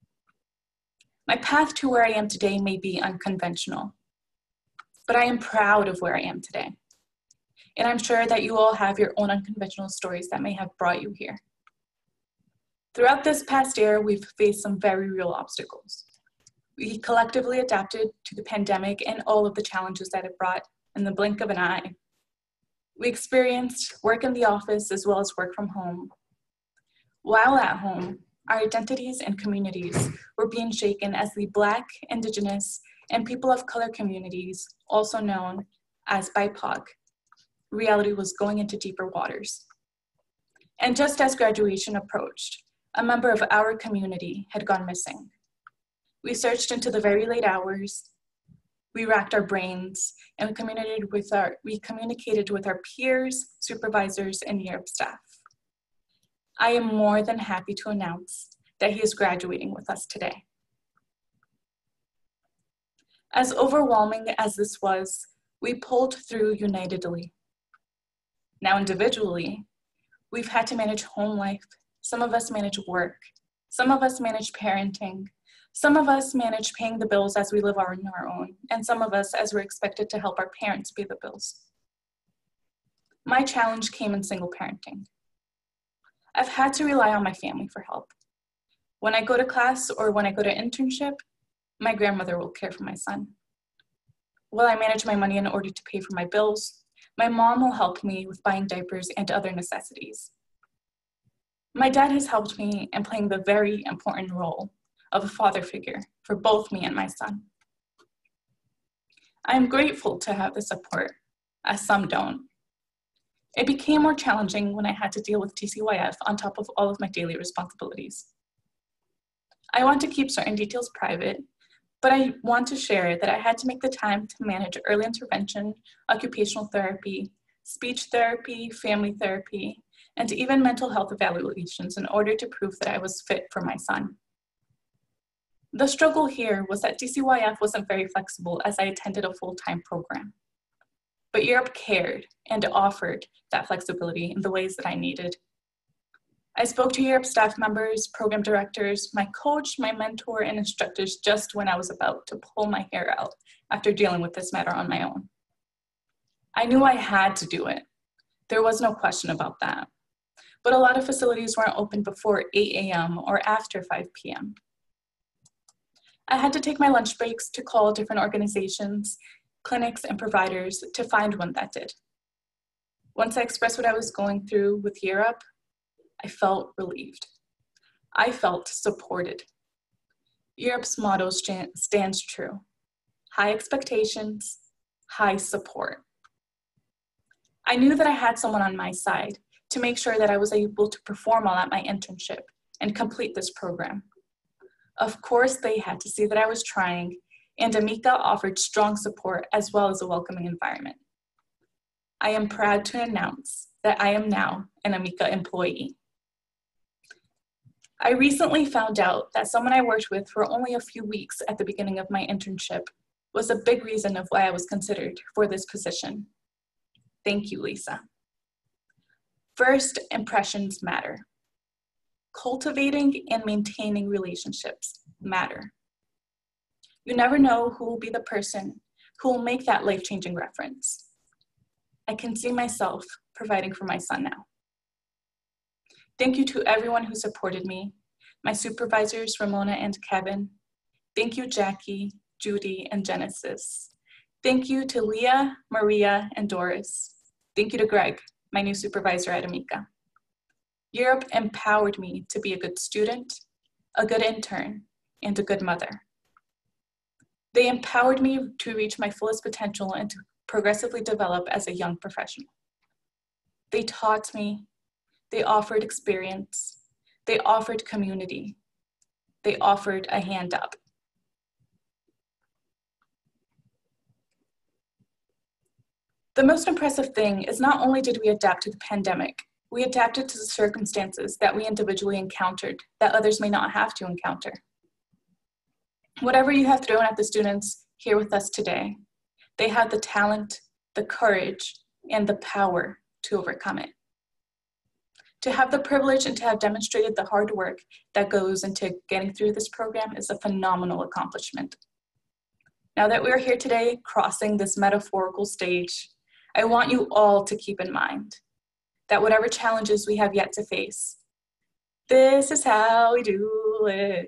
My path to where I am today may be unconventional, but I am proud of where I am today. And I'm sure that you all have your own unconventional stories that may have brought you here. Throughout this past year, we've faced some very real obstacles. We collectively adapted to the pandemic and all of the challenges that it brought in the blink of an eye. We experienced work in the office as well as work from home. While at home, our identities and communities were being shaken as the Black, Indigenous, and people of color communities, also known as BIPOC, reality was going into deeper waters. And just as graduation approached, a member of our community had gone missing. We searched into the very late hours, we racked our brains, and we communicated with our peers, supervisors, and Europe staff. I am more than happy to announce that he is graduating with us today. As overwhelming as this was, we pulled through unitedly. Now individually, we've had to manage home life. Some of us manage work. Some of us manage parenting. Some of us manage paying the bills as we live on our own. And some of us as we're expected to help our parents pay the bills. My challenge came in single parenting. I've had to rely on my family for help. When I go to class or when I go to internship, my grandmother will care for my son. While I manage my money in order to pay for my bills, my mom will help me with buying diapers and other necessities. My dad has helped me in playing the very important role of a father figure for both me and my son. I am grateful to have the support, as some don't. It became more challenging when I had to deal with TCYF on top of all of my daily responsibilities. I want to keep certain details private, but I want to share that I had to make the time to manage early intervention, occupational therapy, speech therapy, family therapy, and even mental health evaluations in order to prove that I was fit for my son. The struggle here was that TCYF wasn't very flexible as I attended a full-time program. But Europe cared and offered that flexibility in the ways that I needed. I spoke to Europe staff members, program directors, my coach, my mentor, and instructors just when I was about to pull my hair out after dealing with this matter on my own. I knew I had to do it. There was no question about that. But a lot of facilities weren't open before 8 a.m. or after 5 p.m. I had to take my lunch breaks to call different organizations, clinics, and providers to find one that did. Once I expressed what I was going through with Europe, I felt relieved. I felt supported. Europe's motto stands true. High expectations, high support. I knew that I had someone on my side to make sure that I was able to perform well at my internship and complete this program. Of course, they had to see that I was trying, and Amika offered strong support as well as a welcoming environment. I am proud to announce that I am now an Amika employee. I recently found out that someone I worked with for only a few weeks at the beginning of my internship was a big reason of why I was considered for this position. Thank you, Lisa. First impressions matter. Cultivating and maintaining relationships matter. You never know who will be the person who will make that life-changing reference. I can see myself providing for my son now. Thank you to everyone who supported me, my supervisors, Ramona and Kevin. Thank you, Jackie, Judy, and Genesis. Thank you to Leah, Maria, and Doris. Thank you to Greg, my new supervisor at Amika. Europe empowered me to be a good student, a good intern, and a good mother. They empowered me to reach my fullest potential and to progressively develop as a young professional. They taught me, they offered experience, they offered community, they offered a hand up. The most impressive thing is not only did we adapt to the pandemic, we adapted to the circumstances that we individually encountered that others may not have to encounter. Whatever you have thrown at the students here with us today, they have the talent, the courage, and the power to overcome it. To have the privilege and to have demonstrated the hard work that goes into getting through this program is a phenomenal accomplishment. Now that we're here today, crossing this metaphorical stage, I want you all to keep in mind that whatever challenges we have yet to face, this is how we do it.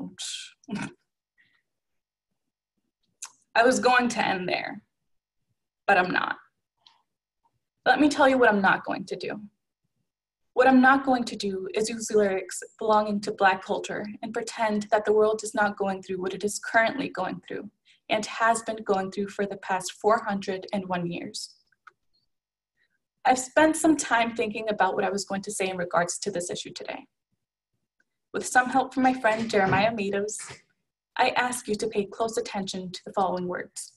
I was going to end there, but I'm not. Let me tell you what I'm not going to do. What I'm not going to do is use lyrics belonging to Black culture and pretend that the world is not going through what it is currently going through and has been going through for the past 401 years. I've spent some time thinking about what I was going to say in regards to this issue today. With some help from my friend Jeremiah Meadows, I ask you to pay close attention to the following words.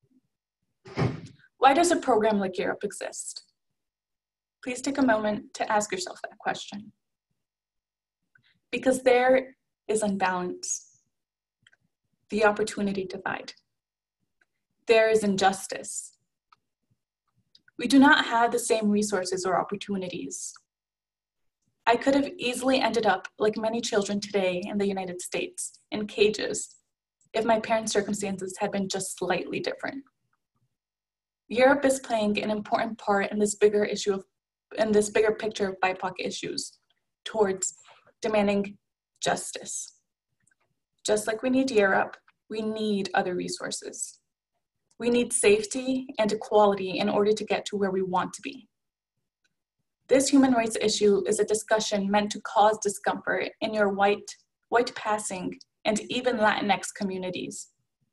Why does a program like Europe exist? Please take a moment to ask yourself that question. Because there is unbalance, the opportunity divide. There is injustice. We do not have the same resources or opportunities. I could have easily ended up like many children today in the United States, in cages, if my parents' circumstances had been just slightly different. Europe is playing an important part in this bigger picture of BIPOC issues towards demanding justice. Just like we need Europe, we need other resources. We need safety and equality in order to get to where we want to be. This human rights issue is a discussion meant to cause discomfort in your white passing, and even Latinx communities.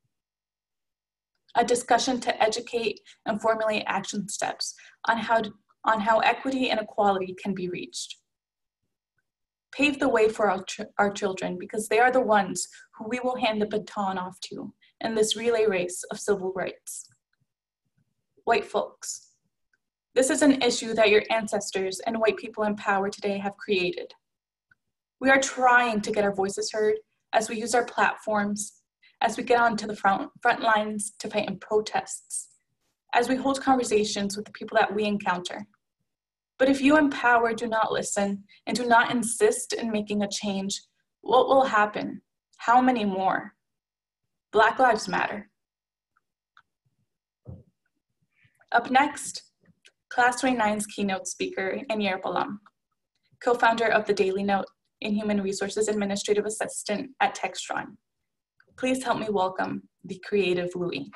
A discussion to educate and formulate action steps on how equity and equality can be reached. Pave the way for our children, because they are the ones who we will hand the baton off to in this relay race of civil rights. White folks, this is an issue that your ancestors and white people in power today have created. We are trying to get our voices heard as we use our platforms, as we get onto the front lines to fight in protests, as we hold conversations with the people that we encounter. But if you in power do not listen and do not insist in making a change, what will happen? How many more? Black Lives Matter. Up next, Class 29's keynote speaker and Europe alum, co-founder of the Daily Note and Human Resources Administrative Assistant at Textron. Please help me welcome the creative Louis.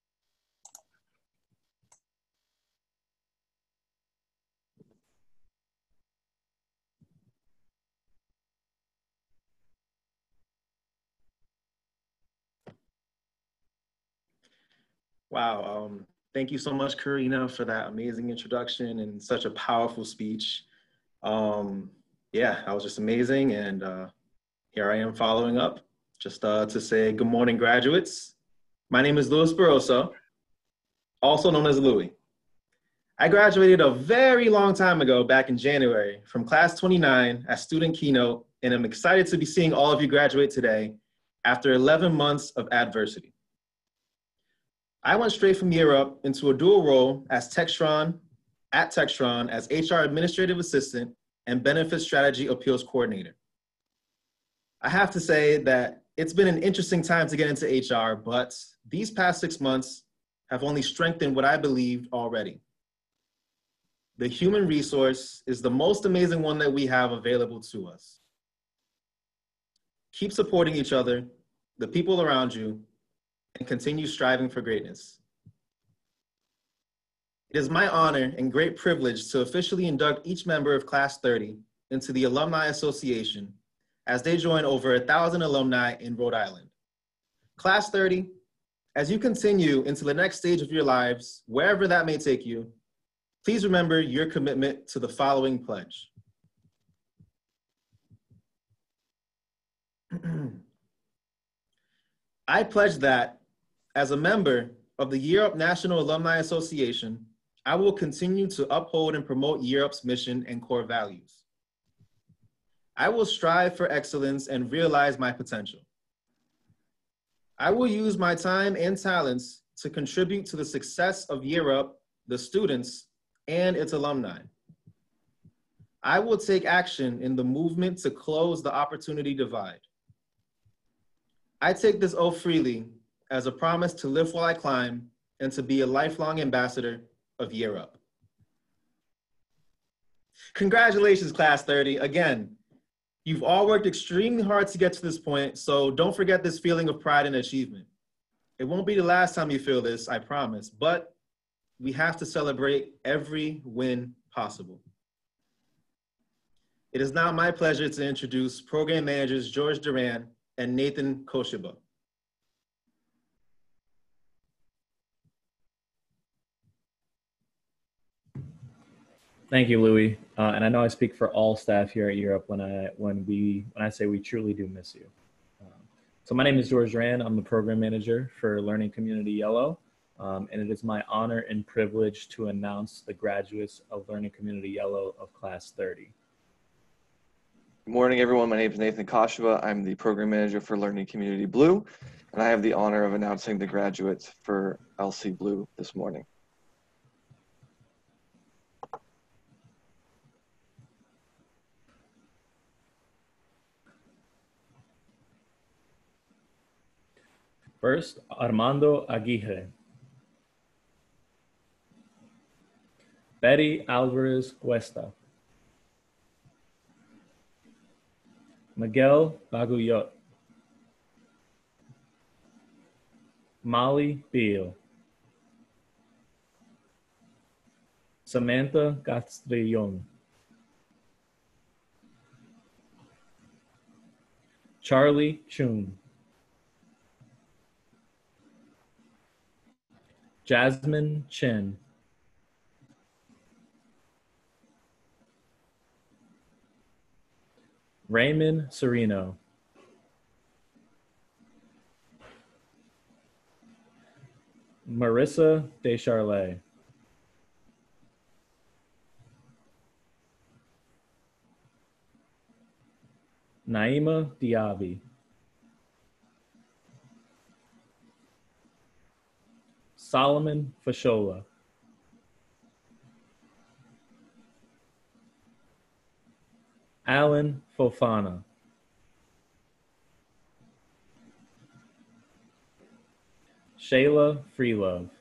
Wow, thank you so much, Karina, for that amazing introduction and such a powerful speech. Yeah, that was just amazing, and here I am following up, just to say good morning, graduates. My name is Louis Barroso, also known as Louis. I graduated a very long time ago, back in January, from Class 29 as student keynote, and I'm excited to be seeing all of you graduate today after 11 months of adversity. I went straight from Europe into a dual role as Textron as HR Administrative Assistant and Benefit Strategy Appeals Coordinator. I have to say that it's been an interesting time to get into HR, but these past 6 months have only strengthened what I believed already. The human resource is the most amazing one that we have available to us. Keep supporting each other, the people around you, and continue striving for greatness. It is my honor and great privilege to officially induct each member of Class 30 into the Alumni Association as they join over 1,000 alumni in Rhode Island. Class 30, as you continue into the next stage of your lives, wherever that may take you, please remember your commitment to the following pledge. I pledge that, as a member of the Europe National Alumni Association, I will continue to uphold and promote Europe's mission and core values. I will strive for excellence and realize my potential. I will use my time and talents to contribute to the success of Europe, the students, and its alumni. I will take action in the movement to close the opportunity divide. I take this oath freely as a promise to live while I climb and to be a lifelong ambassador of Year Up. Congratulations, Class 30. Again, you've all worked extremely hard to get to this point, so don't forget this feeling of pride and achievement. It won't be the last time you feel this, I promise, but we have to celebrate every win possible. It is now my pleasure to introduce Program Managers George Duran and Nathan Koshiba. Thank you, Louis. And I know I speak for all staff here at Europe when I say we truly do miss you. So my name is George Duran. I'm the program manager for Learning Community Yellow. And it is my honor and privilege to announce the graduates of Learning Community Yellow of Class 30. Good morning, everyone. My name is Nathan Koshiba. I'm the program manager for Learning Community Blue, and I have the honor of announcing the graduates for LC Blue this morning. First, Armando Aguirre. Betty Alvarez Cuesta. Miguel Baguyot. Molly Beal. Samantha Castrillon. Charlie Chun. Jasmine Chen. Raymond Sereno. Marissa Descharlet. Naima Diaby. Solomon Fashola. Alan Fofana. Shayla Freelove.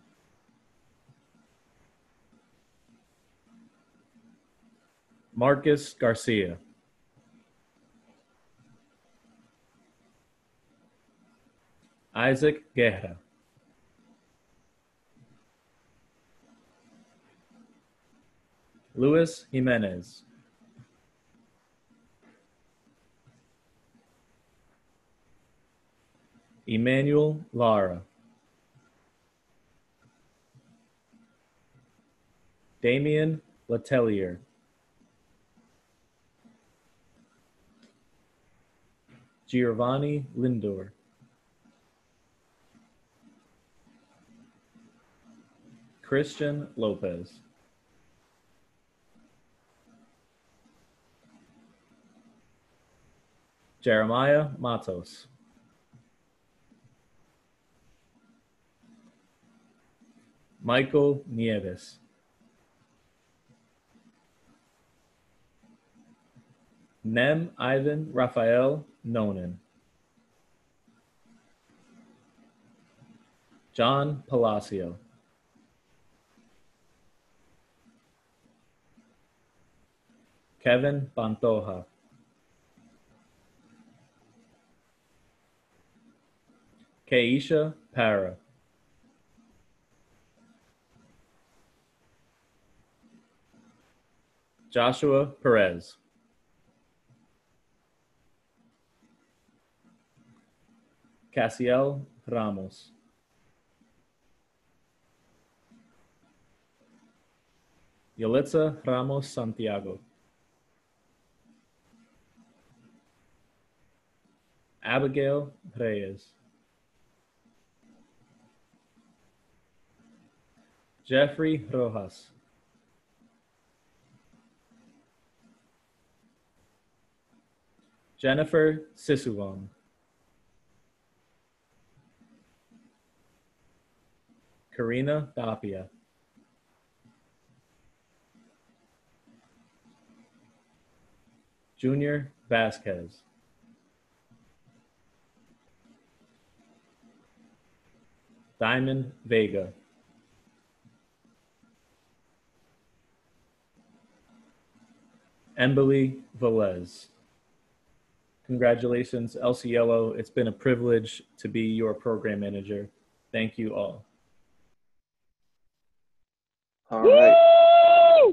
Marcus Garcia. Isaac Guerra. Luis Jimenez. Emmanuel Lara. Damian Letelier. Giovanni Lindor. Christian Lopez. Jeremiah Matos. Michael Nieves. Nem Ivan Rafael Nonan. John Palacio. Kevin Pantoja. Keisha Para. Joshua Perez. Casiel Ramos. Yolitza Ramos Santiago. Abigail Reyes. Jeffrey Rojas. Jennifer Sisuwang. Karina Dapia. Junior Vasquez. Diamond Vega. Emily Velez. Congratulations, Elsie Yellow. It's been a privilege to be your program manager. Thank you all. All right.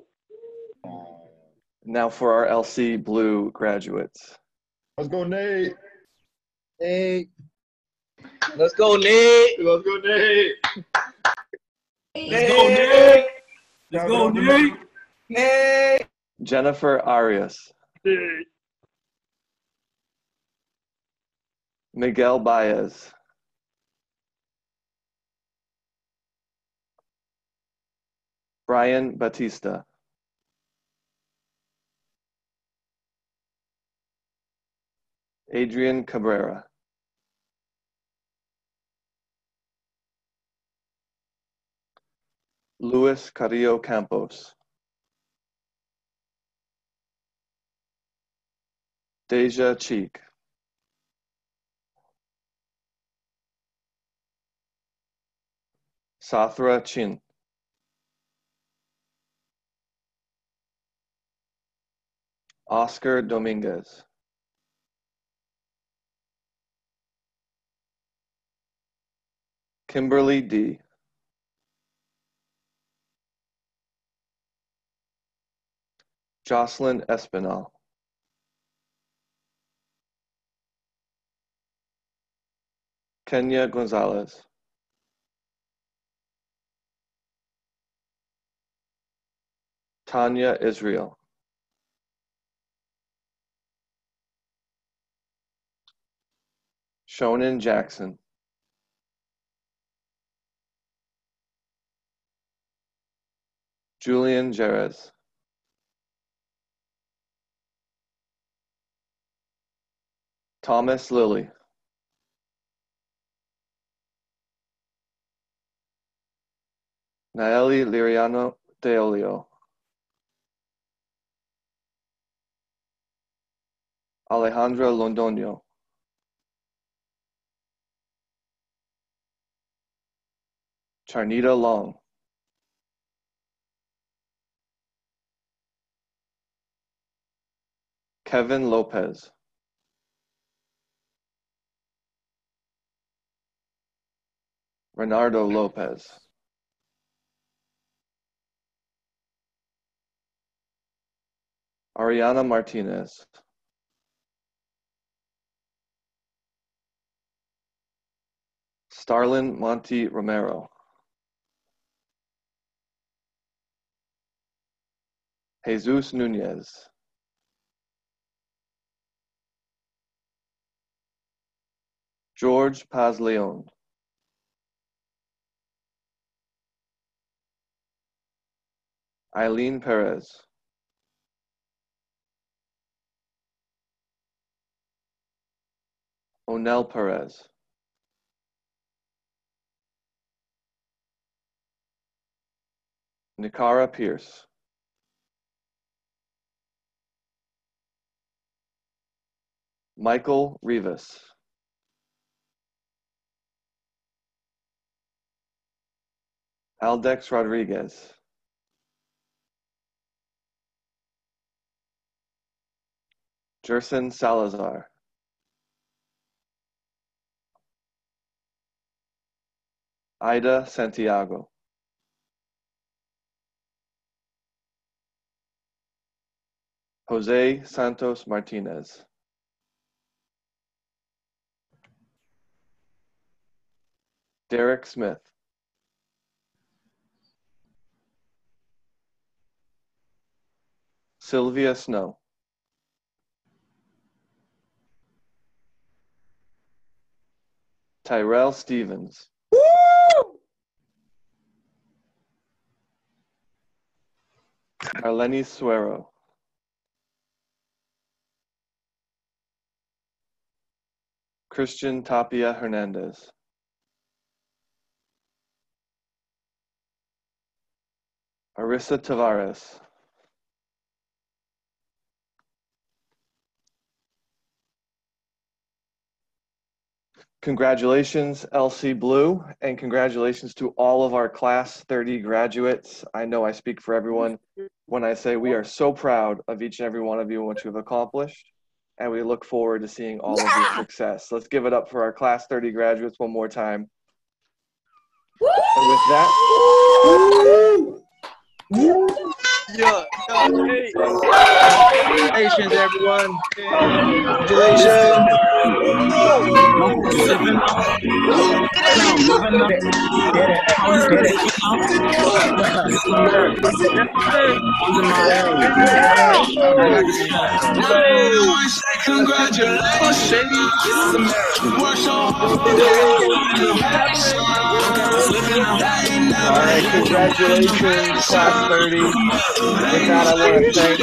Now for our LC Blue graduates. Let's go, Nate. Nate. Let's go, Nate. Let's go, Nate. Let's go, Nate. Let's go, Nate. Nate. Jennifer Arias. Nate. Miguel Baez. Brian Batista. Adrian Cabrera. Luis Carrillo Campos. Deja Cheek. Sathra Chin. Oscar Dominguez. Kimberly D. Jocelyn Espinal. Kenya Gonzalez. Tanya Israel. Shonen Jackson. Julian Jerez. Thomas Lilly. Naeli Liriano Deolio. Alejandra Londoño. Charnita Long. Kevin Lopez. Renardo Lopez. Ariana Martinez. Starlin Monty Romero. Jesus Nunez. George Paz Leon. Eileen Perez. Onel Perez. Nicara Pierce. Michael Rivas. Aldex Rodriguez. Jerson Salazar. Ida Santiago. Jose Santos Martinez. Derek Smith. Sylvia Snow. Tyrell Stevens. Arlene Suero. Christian Tapia Hernandez. Arissa Tavares. Congratulations, LC Blue, and congratulations to all of our Class 30 graduates. I know I speak for everyone when I say we are so proud of each and every one of you and what you have accomplished, and we look forward to seeing all of your success. Let's give it up for our Class 30 graduates one more time. And with that, Congratulations, everyone. Congratulations. all right, congratulations, Class 30. With that, I want to thank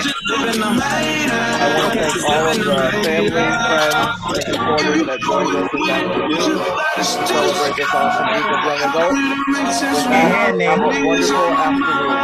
all of the family, friends, and supporters that joined us this afternoon to celebrate this awesome group of young adults. With that, have a wonderful afternoon.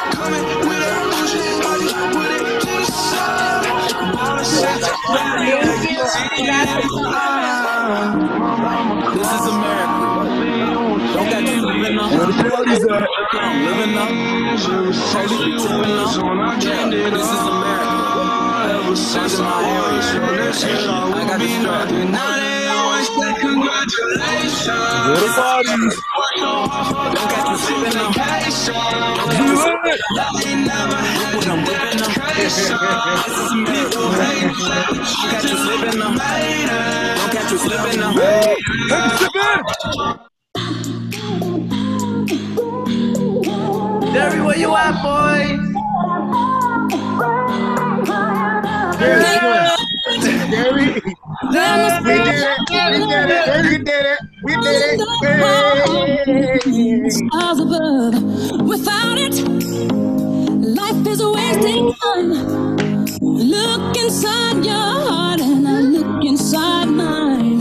This is America. Don't got you living up. Where the party's at? Living up. Totally tipping up. This is America. Under my orange. I got the strap. Now they always say congratulations. Where the parties? Don't got you slipping up. What I'm whipping up. This is America. I got you slipping up. Don't got you slipping up. Hey, slip in! Jerry, where you at, boy? Jerry, we did it. We did it. Stars above. Without it, life is a wasting time. Look inside your heart and I look inside mine.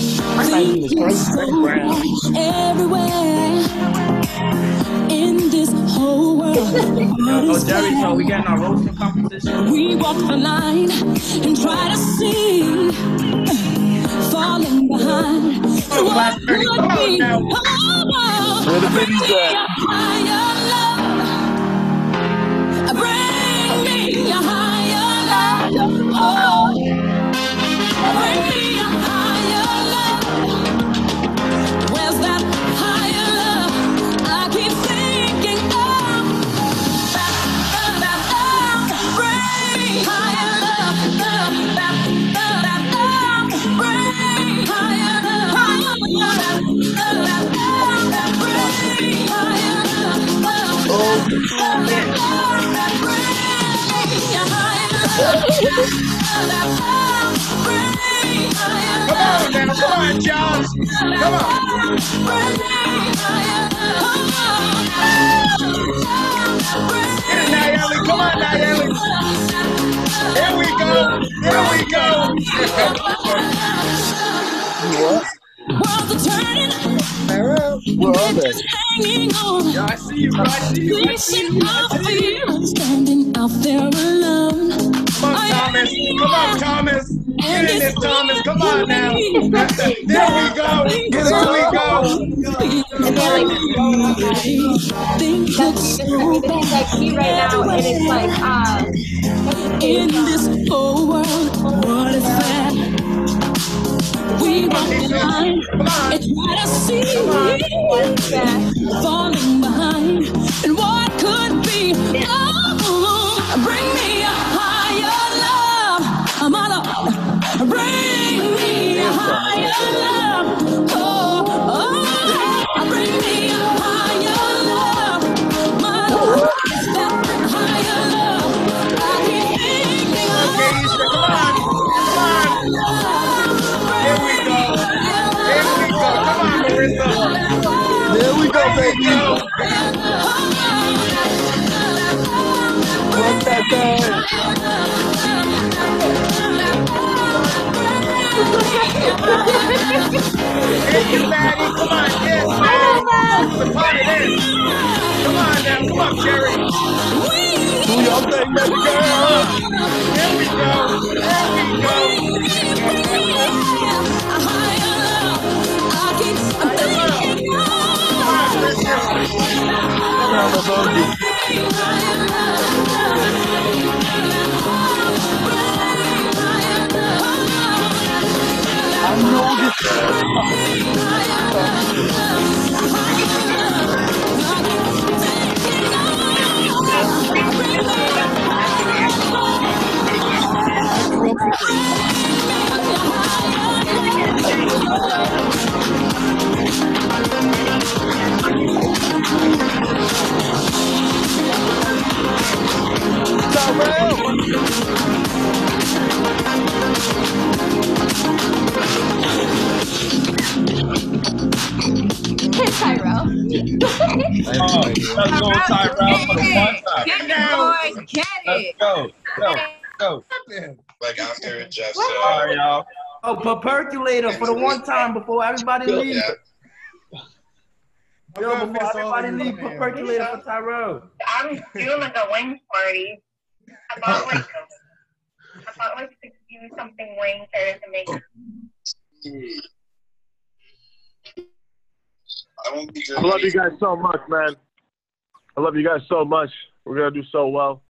Everywhere in this whole world. Oh, Jerry, so we getting our roasting competition? We walk the line and try to see, falling behind. What could be? Where the biddies at? Bring me a higher love. Oh, bring me a higher love. Where's that higher love? I keep thinking of that. Bring me higher love. Bring higher love. Bring higher love. Come on, John. Come on. Get it, Nayeli. Come on, Nayeli. Here we go. What? Worlds are turning. Where are they? Hanging on. Yeah, I see you. Standing out there alone. Come on, Thomas. Come on, Thomas. Get in this, Thomas. Come on now. There we go. There we go. And they're like, that's everything's like me right now, and it's like, in this whole world, what is that? We walk the line and try to see, falling behind, and what could be? Oh, bring me a higher love. I'm all up. Bring me a higher love. Bring me a higher love. My love is that higher love. I keep thinking of. Here we go. Come on, Marissa. There we go, baby. What's that thing? Hey, you Maddie. Come on, yes, Maddie. The part of this. Come on now. Come on, Jerry. Do y'all think, baby girl? There we go. round of emojis. I know Tyrell. Let's go, Tyrell, for the one time. Get it, boy. Get Let's it. go. Go. Like after Jeff All right, y'all. Oh, percolator for the one time before everybody leaves. Yo, before everybody leaves, percolator for Tyrell. I'm doing like a wing party. I thought like to do something wing to make. I won't be I love you guys so much, man. I love you guys so much. We're gonna do so well.